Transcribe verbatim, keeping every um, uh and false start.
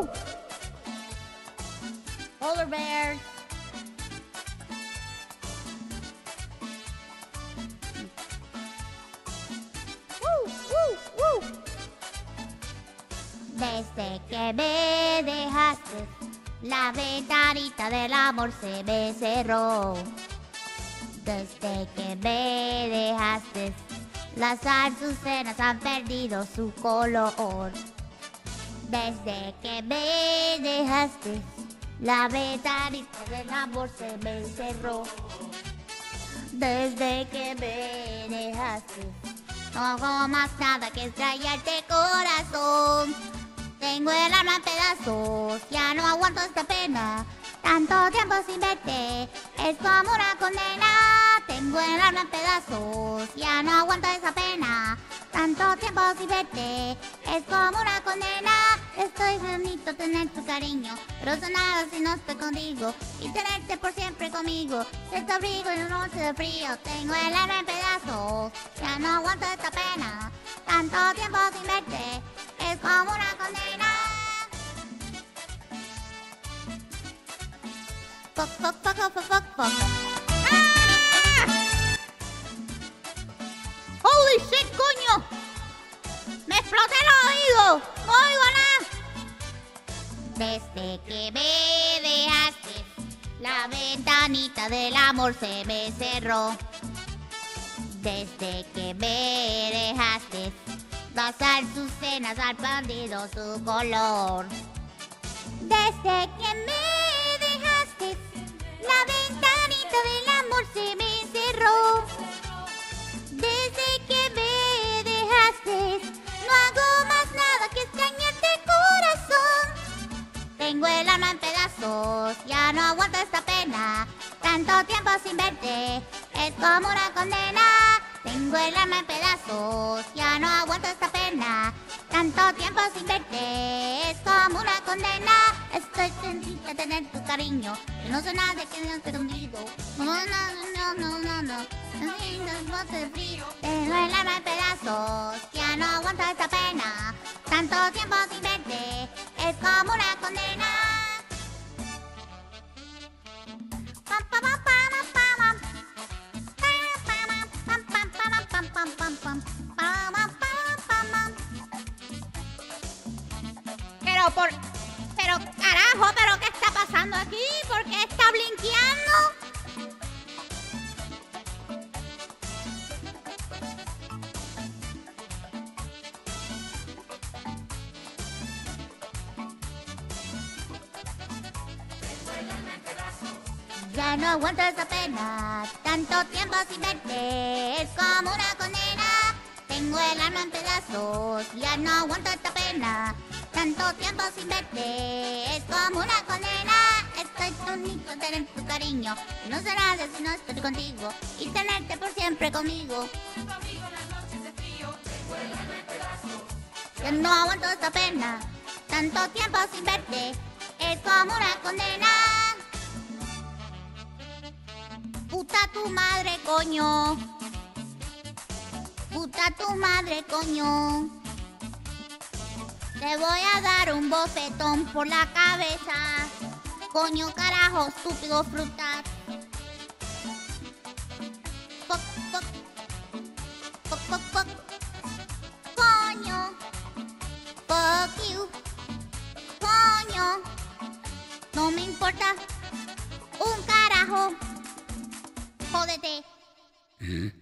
Woo! Polar bears. Woo, woo, woo. Desde que me dejaste, la ventanita del amor se me cerró. Desde que me dejaste, las azucenas han perdido su color. Desde que me dejaste, la ventanita del amor se me cerró. Desde que me dejaste, no hago más nada que extrañarte, corazón. Tengo el alma en pedazos, ya no aguanto esta pena. Tanto tiempo sin verte, es como una condena. Tengo el alma en pedazos, ya no aguanto esa pena. Tanto tiempo sin verte, es como una condena. Estoy bonito tener tu cariño, pero son nada si no estoy contigo. Y tenerte por siempre conmigo, si te abrigo en una noche de frío. Tengo el alma en pedazos, ya no aguanto esta pena. Tanto tiempo sin verte, es como una condena. Fuck, fuck, fuck, fuck, fuck, fuck. ¡Ah! ¡Holy shit, coño! ¡Me exploté el oído! ¡No oigo nada! Desde que me dejaste, la ventanita del amor se me cerró. Desde que me dejaste, las azucenas han perdido su color. Desde que me dejaste, la ventanita del amor se me cerró. Desde que me dejaste, no hago más nada que extrañarte, corazón. Tengo el alma en pedazos, ya no aguanto esta pena. Tanto tiempo sin verte, es como una condena. Tengo el alma en pedazos, ya no aguanto esta pena. Tanto tiempo sin verte, es como una condena. Estoy sentida de tener tu cariño, yo no sé nada de que no esté contigo. No, no, no, no, no, no. No te frío. Tengo el alma en pedazos, ya no aguanto esta pena. Tanto tiempo sin verte, es como una condena. Pam, pam, pam, pam, pam, pam, pam, pam, pam, pam, pam, pam. Pero por... Pero carajo, ¿pero qué está pasando aquí? ¿Por qué está blinqueando? Ya no aguanto esa pena, tanto tiempo sin verte, es como una condena. Tengo el alma en pedazos, ya no aguanto esta pena. Tanto tiempo sin verte, es como una condena. Estoy bonito tener tu cariño, no sé nada si no estoy contigo. Y tenerte por siempre conmigo. Ya no aguanto esta pena, tanto tiempo sin verte, es como una condena. Puta tu madre, coño. Puta tu madre, coño. Te voy a dar un bofetón por la cabeza. Coño, carajo, estúpido frutas. Fuck, fuck. Fuck, fuck, fuck. Coño. Fuck you. Coño. No me importa un carajo. Jódete. ¿Eh?